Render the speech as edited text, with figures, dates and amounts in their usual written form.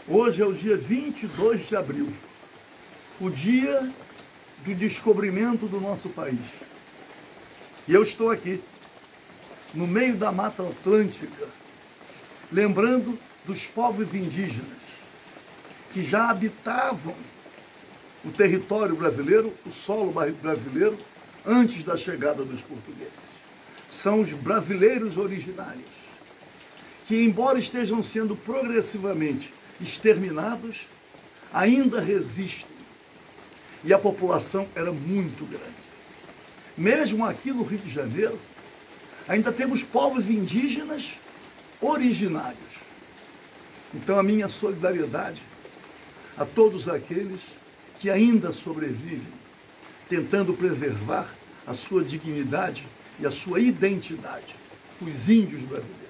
Hoje é o dia 22 de abril, o dia do descobrimento do nosso país. E eu estou aqui, no meio da Mata Atlântica, lembrando dos povos indígenas que já habitavam o território brasileiro, o solo brasileiro, antes da chegada dos portugueses. São os brasileiros originários, que, embora estejam sendo progressivamente exterminados, ainda resistem. E a população era muito grande. Mesmo aqui no Rio de Janeiro, ainda temos povos indígenas originários. Então, a minha solidariedade a todos aqueles que ainda sobrevivem, tentando preservar a sua dignidade e a sua identidade, os índios brasileiros.